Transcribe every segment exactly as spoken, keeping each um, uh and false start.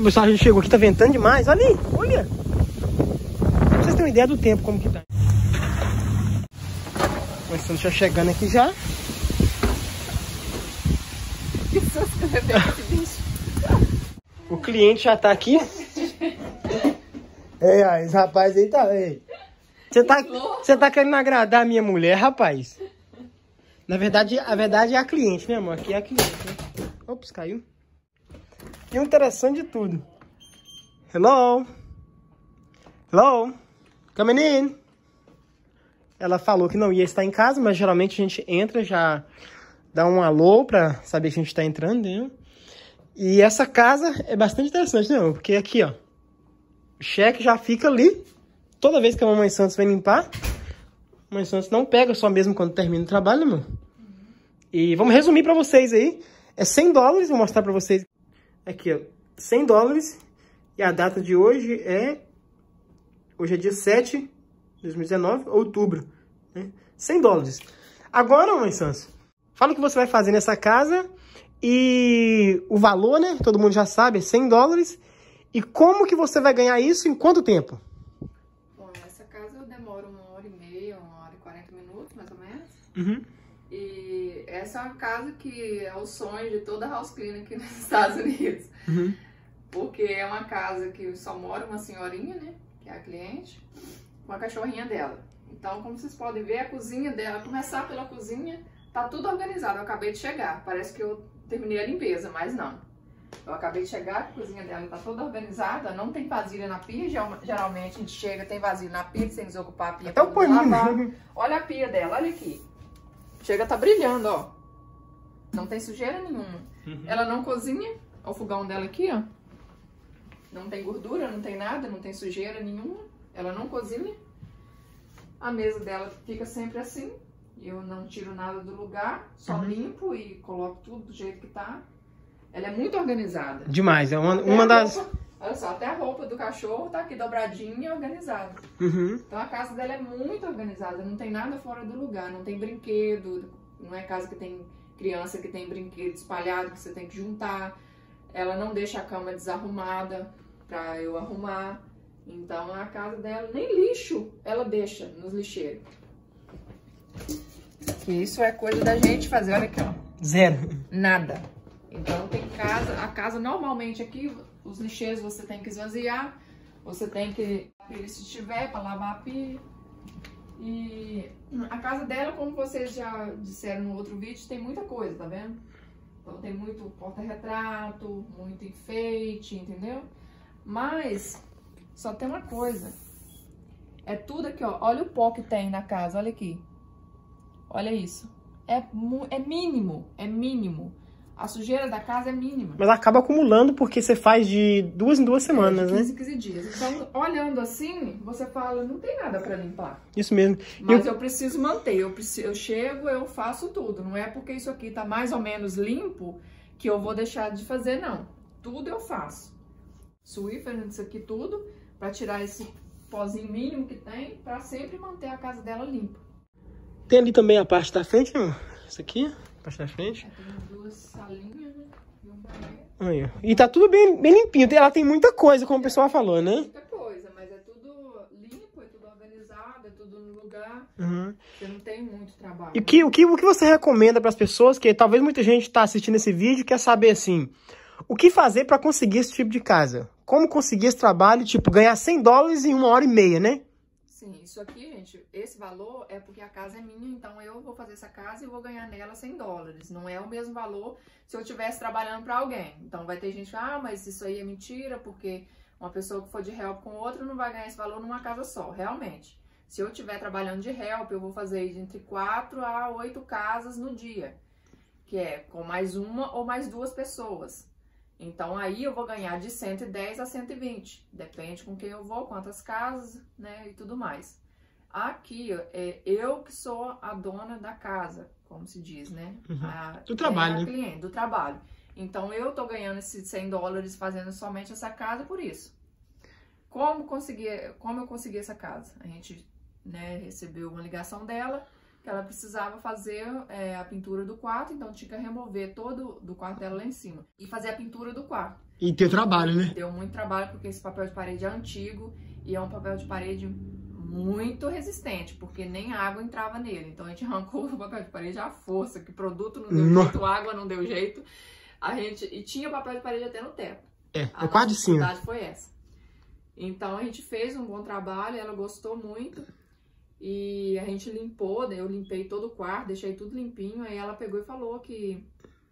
pessoal, a gente chegou aqui, tá ventando demais. Olha ali, olha. Pra vocês terem uma ideia do tempo, como que tá. Nós estamos já chegando aqui já. Que susto, bebê, esse bicho. O cliente já tá aqui. É, aí, esse rapaz aí tá... Você tá, você tá querendo agradar a minha mulher, rapaz? Na verdade, a verdade é a cliente, né, amor? Aqui é a cliente, né? Ops, caiu. E o interessante de tudo. Hello? Hello? Coming in? Ela falou que não ia estar em casa, mas geralmente a gente entra, já dá um alô pra saber que a gente tá entrando, entendeu? E essa casa é bastante interessante, né, amor? Porque aqui, ó, o cheque já fica ali. Toda vez que a Mamãe Santos vem limpar, a Mamãe Santos não pega só mesmo quando termina o trabalho, né, amor? E vamos resumir pra vocês aí. É cem dólares, vou mostrar pra vocês. Aqui, ó, cem dólares. E a data de hoje é... Hoje é dia sete de dois mil e dezenove, outubro. Né? cem dólares. Agora, Mamãe Santos, fala o que você vai fazer nessa casa. E o valor, né? Todo mundo já sabe, é cem dólares. E como que você vai ganhar isso em quanto tempo? Bom, nessa casa eu demoro uma hora e meia, uma hora e quarenta minutos, mais ou menos. Uhum. E essa é uma casa que é o sonho de toda house cleaner aqui nos Estados Unidos. Uhum. Porque é uma casa que só mora uma senhorinha, né? Que é a cliente, com a cachorrinha dela. Então, como vocês podem ver, a cozinha dela, começar pela cozinha, tá tudo organizado. Eu acabei de chegar. Parece que eu terminei a limpeza, mas não. Eu acabei de chegar, a cozinha dela tá toda organizada, não tem vasilha na pia. Geralmente a gente chega, tem vasilha na pia, sem desocupar a pia. Até o paninho. Olha a pia dela, olha aqui. Chega, tá brilhando, ó. Não tem sujeira nenhuma. Uhum. Ela não cozinha. Olha o fogão dela aqui, ó. Não tem gordura, não tem nada, não tem sujeira nenhuma. Ela não cozinha. A mesa dela fica sempre assim. Eu não tiro nada do lugar, só uhum. limpo e coloco tudo do jeito que tá. Ela é muito organizada. Demais, é uma, uma das... Roupa, olha só, até a roupa do cachorro tá aqui dobradinha e organizada. Uhum. Então a casa dela é muito organizada, não tem nada fora do lugar, não tem brinquedo, não é casa que tem criança que tem brinquedo espalhado que você tem que juntar. Ela não deixa a cama desarrumada pra eu arrumar. Então a casa dela, nem lixo ela deixa nos lixeiros. Que isso é coisa da gente fazer, olha aqui, ó. Zero. Nada. Então tem casa, a casa normalmente aqui, os lixeiros você tem que esvaziar, você tem que, se tiver, para lavar a pia. E a casa dela, como vocês já disseram no outro vídeo, tem muita coisa, tá vendo? Então tem muito porta-retrato, muito enfeite, entendeu? Mas só tem uma coisa, é tudo aqui, ó, olha o pó que tem na casa, olha aqui. Olha isso, é, é mínimo, é mínimo. A sujeira da casa é mínima. Mas acaba acumulando porque você faz de duas em duas semanas, é, de quinze, né? quinze dias. Então, olhando assim, você fala, não tem nada pra limpar. Isso mesmo. Mas eu, eu preciso manter, eu, preciso, eu chego, eu faço tudo. Não é porque isso aqui tá mais ou menos limpo que eu vou deixar de fazer, não. Tudo eu faço. Swiffer, isso aqui tudo, pra tirar esse pozinho mínimo que tem, pra sempre manter a casa dela limpa. Tem ali também a parte da frente, né? Isso aqui, a parte da frente. É, tem duas salinhas, né? E um banheiro. Aí, e tá tudo bem, bem limpinho. Ela tem muita coisa, como o pessoal falou, né? Muita coisa, mas é tudo limpo, é tudo organizado, é tudo no lugar. Uhum. Você não tem muito trabalho. E que, o, que, o que você recomenda para as pessoas, que talvez muita gente tá assistindo esse vídeo e quer saber, assim, o que fazer para conseguir esse tipo de casa? Como conseguir esse trabalho, tipo, ganhar cem dólares em uma hora e meia, né? Sim, isso aqui, gente, esse valor é porque a casa é minha, então eu vou fazer essa casa e vou ganhar nela cem dólares. Não é o mesmo valor se eu estivesse trabalhando para alguém. Então vai ter gente que, ah, mas isso aí é mentira, porque uma pessoa que for de help com outra não vai ganhar esse valor numa casa só. Realmente, se eu estiver trabalhando de help, eu vou fazer de entre quatro a oito casas no dia, que é com mais uma ou mais duas pessoas. Então, aí eu vou ganhar de cento e dez a cento e vinte. Depende com quem eu vou, quantas casas, né, e tudo mais. Aqui, é eu que sou a dona da casa, como se diz, né? Uhum. A, do trabalho, é a né? cliente, do trabalho. Então, eu tô ganhando esses cem dólares fazendo somente essa casa por isso. Como, conseguir, como eu consegui essa casa? A gente, né, recebeu uma ligação dela, que ela precisava fazer é, a pintura do quarto, então tinha que remover todo do quarto dela lá em cima e fazer a pintura do quarto. E teu trabalho, né? Deu muito trabalho porque esse papel de parede é antigo e é um papel de parede muito resistente, porque nem água entrava nele. Então a gente arrancou o papel de parede à força, que produto não deu No... jeito, água não deu jeito. A gente... E tinha papel de parede até no teto. É, a é quase nossa sim. dificuldade foi essa. Então a gente fez um bom trabalho, ela gostou muito. E a gente limpou, eu limpei todo o quarto, deixei tudo limpinho. Aí ela pegou e falou que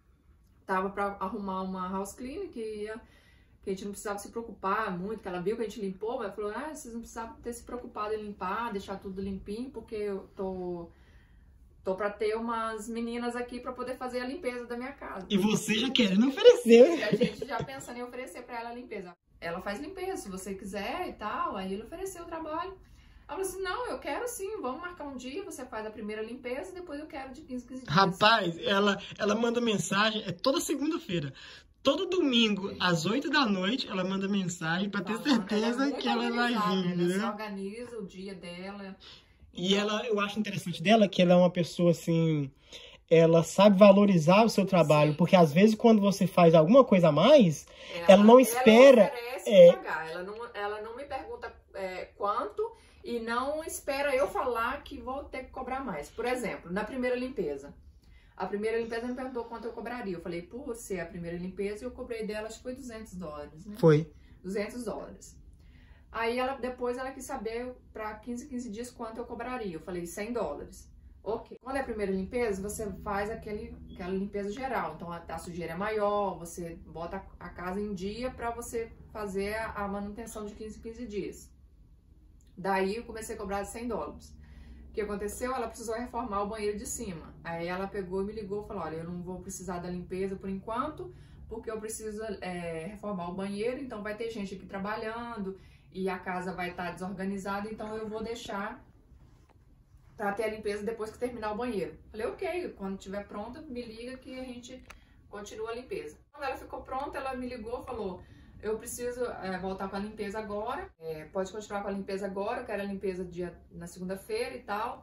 tava pra arrumar uma house cleaning, que, ia, que a gente não precisava se preocupar muito, que ela viu que a gente limpou, mas falou, ah, vocês não precisavam ter se preocupado em limpar, deixar tudo limpinho, porque eu tô, tô pra ter umas meninas aqui pra poder fazer a limpeza da minha casa. E você já querendo oferecer. E a gente já pensando em oferecer pra ela a limpeza. Ela faz limpeza, se você quiser e tal, aí ele ofereceu o trabalho. Ela falou assim, não, eu quero sim, vamos marcar um dia, você faz a primeira limpeza, depois eu quero de quinze, quinze dias. Rapaz, ela, ela manda mensagem, é toda segunda-feira. Todo domingo, às oito da noite, ela manda mensagem pra ter Ela- certeza ela é que ela vai organizada, vir, ela se né? organiza o dia dela. E ela, eu acho interessante dela que ela é uma pessoa assim, ela sabe valorizar o seu trabalho, Sim. porque às vezes quando você faz alguma coisa a mais, ela não espera, Ela oferece é- pagar, ela não, ela não me pergunta é, quanto e não espera eu falar que vou ter que cobrar mais. Por exemplo, na primeira limpeza. A primeira limpeza me perguntou quanto eu cobraria. Eu falei, por ser a primeira limpeza, eu cobrei dela, acho que foi duzentos dólares, né? foi. duzentos dólares. Aí ela, depois ela quis saber para quinze, quinze dias quanto eu cobraria. Eu falei cem dólares. Ok. Quando é a primeira limpeza, você faz aquele, aquela limpeza geral. Então a, a sujeira é maior, você bota a, a casa em dia para você fazer a, a manutenção de quinze, quinze dias. Daí eu comecei a cobrar cem dólares. O que aconteceu? Ela precisou reformar o banheiro de cima. Aí ela pegou e me ligou e falou, olha, eu não vou precisar da limpeza por enquanto, porque eu preciso é, reformar o banheiro, então vai ter gente aqui trabalhando e a casa vai estar desorganizada, então eu vou deixar para ter a limpeza depois que terminar o banheiro. Falei, ok, quando estiver pronta, me liga que a gente continua a limpeza. Quando ela ficou pronta, ela me ligou e falou, eu preciso é, voltar com a limpeza agora, é, pode continuar com a limpeza agora, eu quero a limpeza dia, na segunda-feira e tal,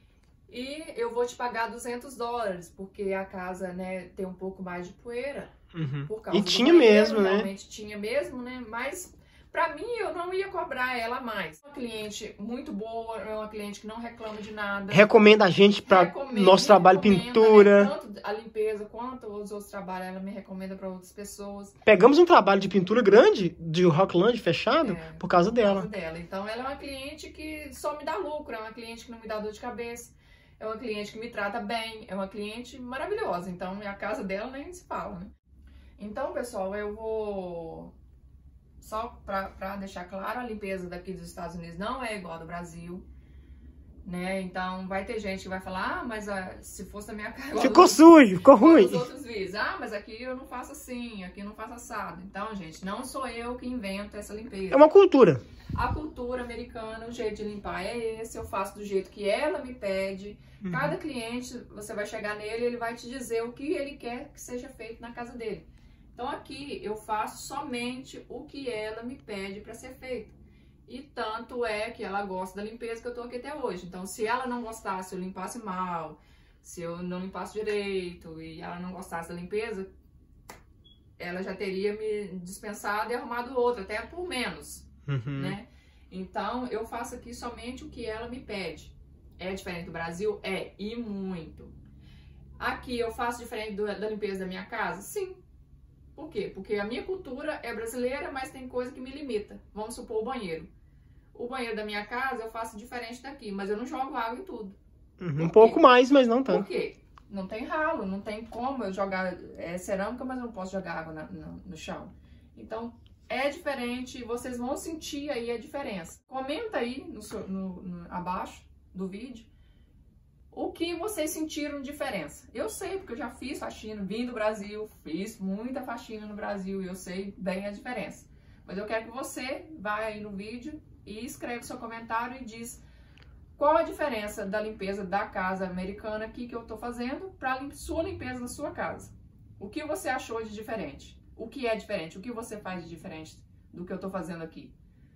e eu vou te pagar duzentos dólares, porque a casa, né, tem um pouco mais de poeira, Uhum. por causa E do tinha banheiro, mesmo, né? realmente tinha mesmo, né, mas pra mim eu não ia cobrar ela mais. Uma cliente muito boa, é uma cliente que não reclama de nada. Recomenda a gente para Recomenda, nosso trabalho recomenda, pintura. né, tanto a limpeza quanto os outros trabalhos, ela me recomenda para outras pessoas. Pegamos um trabalho de pintura grande, de Rockland fechado, É, por causa por causa dela. dela. Então ela é uma cliente que só me dá lucro, é uma cliente que não me dá dor de cabeça, é uma cliente que me trata bem, é uma cliente maravilhosa. Então a casa dela nem se fala, né? Então, pessoal, eu vou... Só pra, pra deixar claro, a limpeza daqui dos Estados Unidos não é igual a do Brasil, né? Então vai ter gente que vai falar, ah, mas a, se fosse a minha casa... Ficou sujo, ficou Como ruim. os outros vídeos, ah, mas aqui eu não faço assim, aqui eu não faço assado. Então, gente, não sou eu que invento essa limpeza. É uma cultura. A cultura americana, o jeito de limpar é esse, eu faço do jeito que ela me pede. Uhum. Cada cliente, você vai chegar nele, ele vai te dizer o que ele quer que seja feito na casa dele. Então aqui eu faço somente o que ela me pede para ser feito. E tanto é que ela gosta da limpeza que eu tô aqui até hoje. Então se ela não gostasse, eu limpasse mal, se eu não limpasse direito e ela não gostasse da limpeza, ela já teria me dispensado e arrumado outra, até por menos, Uhum. né? Então eu faço aqui somente o que ela me pede. É diferente do Brasil? É, e muito. Aqui eu faço diferente do, da limpeza da minha casa? Sim. Por quê? Porque a minha cultura é brasileira, mas tem coisa que me limita. Vamos supor o banheiro. O banheiro da minha casa eu faço diferente daqui, mas eu não jogo água em tudo. Uhum. Um pouco mais, mas não Por tanto. quê? Não tem ralo, não tem como eu jogar é, cerâmica, mas eu não posso jogar água na, no, no chão. Então, é diferente, vocês vão sentir aí a diferença. Comenta aí no, no, no, abaixo do vídeo o que vocês sentiram de diferença. Eu sei, porque eu já fiz faxina, vim do Brasil, fiz muita faxina no Brasil e eu sei bem a diferença. Mas eu quero que você vá aí no vídeo e escreva seu comentário e diz qual a diferença da limpeza da casa americana aqui que eu tô fazendo para a sua limpeza da sua casa. O que você achou de diferente? O que é diferente? O que você faz de diferente do que eu tô fazendo aqui?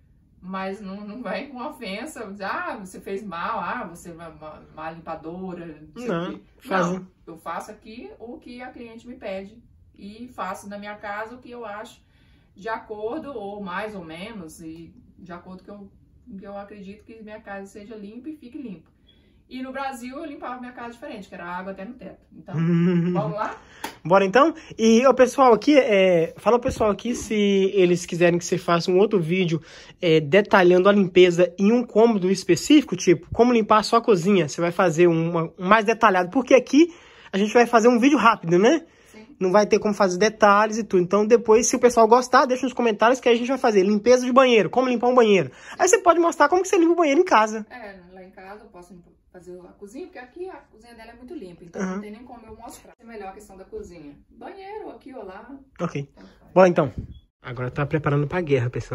Mas não, não vai com ofensa, ah, você fez mal, ah, você é uma má limpadora, não sei Não, o quê. faz- Não, eu faço aqui o que a cliente me pede e faço na minha casa o que eu acho de acordo, ou mais ou menos, e de acordo que eu, que eu acredito que minha casa seja limpa e fique limpa. E no Brasil eu limpava minha casa diferente, que era água até no teto. Então, vamos lá? Bora então? E o pessoal aqui, é, fala o pessoal aqui se eles quiserem que você faça um outro vídeo é, detalhando a limpeza em um cômodo específico, tipo, como limpar a sua cozinha. Você vai fazer uma, um mais detalhado, porque aqui a gente vai fazer um vídeo rápido, né? Sim. Não vai ter como fazer detalhes e tudo. Então depois, se o pessoal gostar, deixa nos comentários que a gente vai fazer limpeza de banheiro, como limpar um banheiro. Aí você pode mostrar como que você limpa o banheiro em casa. É, lá em casa eu posso fazer a cozinha, porque aqui a cozinha dela é muito limpa, então uhum. não tem nem como eu mostrar. É melhor a questão da cozinha. Banheiro, aqui ou lá. Ok. Bora então. Agora tá preparando pra guerra, pessoal.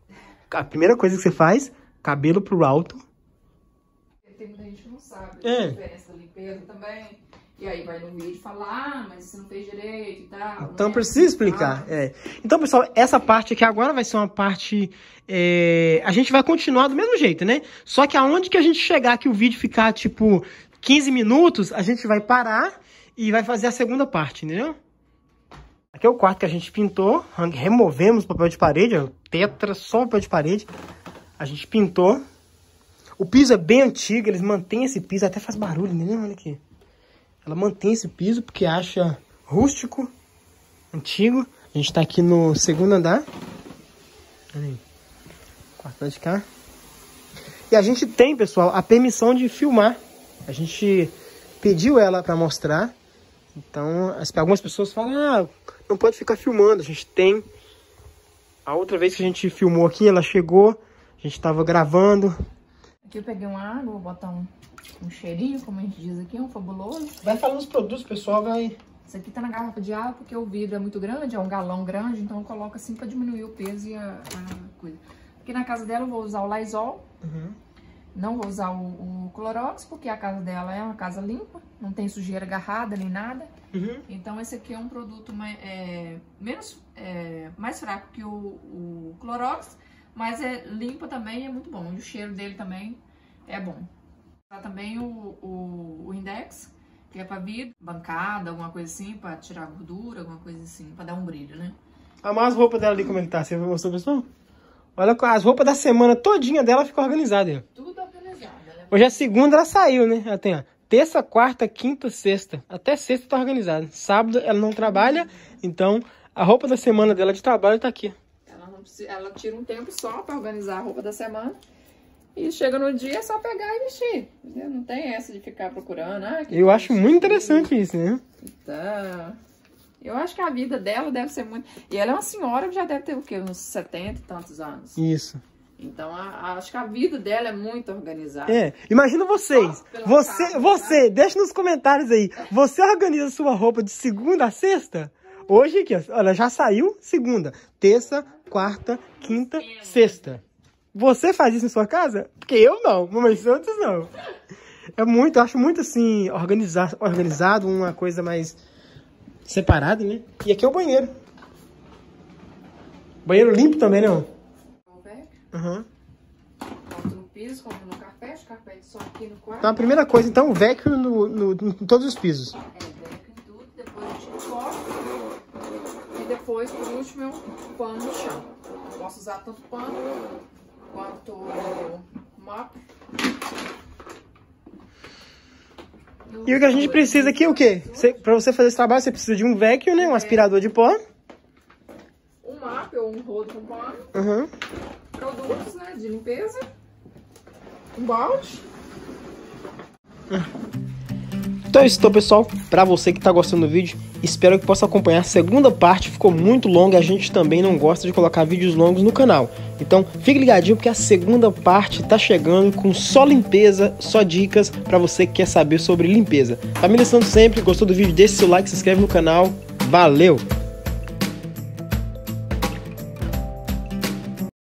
A primeira coisa que você faz, cabelo pro alto. Tem muita gente que não sabe é. a diferença da limpeza também. E aí vai no vídeo falar, ah, mas você não fez direito e tal. Então né? precisa explicar. É. Então, pessoal, essa parte aqui agora vai ser uma parte... É, a gente vai continuar do mesmo jeito, né? Só que aonde que a gente chegar que o vídeo ficar, tipo, quinze minutos, a gente vai parar e vai fazer a segunda parte, entendeu? Aqui é o quarto que a gente pintou. Removemos o papel de parede, ó, tetra, só papel de parede. A gente pintou. O piso é bem antigo, eles mantêm esse piso, até faz barulho, né? Olha aqui. Ela mantém esse piso porque acha rústico, antigo. A gente tá aqui no segundo andar. Olha aí. Quarto de cá. E a gente tem, pessoal, a permissão de filmar. A gente pediu ela para mostrar. Então, as, algumas pessoas falam, ah, não pode ficar filmando. A gente tem. A outra vez que a gente filmou aqui, ela chegou. A gente tava gravando. Aqui eu peguei uma água, vou botar um... um cheirinho, como a gente diz aqui, um fabuloso. Vai falando os produtos, pessoal, vai... Isso aqui tá na garrafa de água porque o vidro é muito grande, é um galão grande, então eu coloco assim pra diminuir o peso e a, a coisa. Aqui na casa dela eu vou usar o Lysol, Uhum. não vou usar o, o Clorox, porque a casa dela é uma casa limpa, não tem sujeira agarrada nem nada. Uhum. Então esse aqui é um produto mais, é, menos, é, mais fraco que o, o Clorox, mas é limpa também, é muito bom. E o cheiro dele também é bom. Também o, o, o Index, que é pra vidro, bancada, alguma coisa assim, pra tirar gordura, alguma coisa assim, pra dar um brilho, né? Amar as roupas dela ali, como é que tá? Você mostrou, pessoal? Olha, as roupas da semana todinha dela ficou organizada. Ó. Tudo organizado. Né? Hoje é segunda, ela saiu, né? Ela tem, ó, terça, quarta, quinta, sexta. Até sexta tá organizada. Sábado ela não trabalha, então a roupa da semana dela de trabalho tá aqui. Ela, não precisa, ela tira um tempo só pra organizar a roupa da semana. E chega no dia é só pegar e vestir. Entendeu? Não tem essa de ficar procurando. Ah, que eu acho muito interessante isso, né? Então, eu acho que a vida dela deve ser muito... E ela é uma senhora que já deve ter o quê? Uns setenta e tantos anos. Isso. Então, a, a, acho que a vida dela é muito organizada. É, imagina vocês. Você, casa, você, tá? deixa nos comentários aí. Você organiza sua roupa de segunda a sexta? Hoje aqui, ó, olha, já saiu segunda, terça, quarta, quinta, sexta. Você faz isso em sua casa? Porque eu não, Mamãe Santos não. É muito, eu acho muito assim, organizar, organizado, uma coisa mais separada, né? E aqui é o banheiro. Banheiro limpo também, não? Uhum. Compro no piso, compro no carpete, carpete só aqui no quarto. Então a primeira coisa, então, o vacuum no, no, em todos os pisos. É, vacuum em tudo, depois eu tiro o pó. E depois, por último, eu pano no chão. Eu posso usar tanto pano quanto mop. E o que a gente precisa aqui é o quê? Você, pra você fazer esse trabalho, você precisa de um vacuum, né? Um aspirador de pó. Um mop ou um rodo com pano. Uhum. Produtos, né, de limpeza. Um balde. Então é isso, pessoal. Pra você que tá gostando do vídeo, espero que possa acompanhar a segunda parte. Ficou muito longa, a gente também não gosta de colocar vídeos longos no canal. Então fique ligadinho porque a segunda parte tá chegando com só limpeza, só dicas pra você que quer saber sobre limpeza. Família Santos sempre, gostou do vídeo? Deixe seu like, se inscreve no canal. Valeu!